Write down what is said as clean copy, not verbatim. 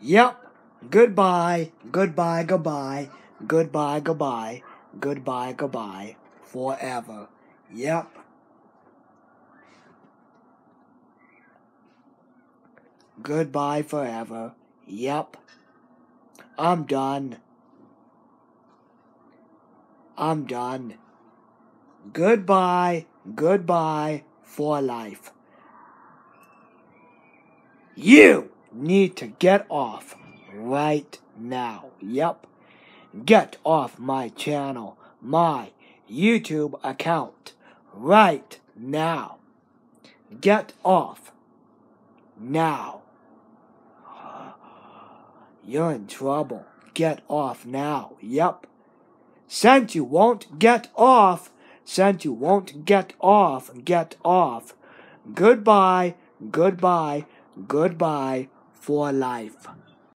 Yep. Goodbye. Goodbye. Goodbye. Goodbye. Goodbye. Goodbye. Goodbye. Forever. Yep. Goodbye forever. Yep. I'm done. I'm done. Goodbye. Goodbye for life. You need to get off right now. Yep. Get off my channel, my YouTube account right now. Get off now. You're in trouble. Get off now. Yep. Since you won't get off, get off. Goodbye, goodbye, goodbye for life.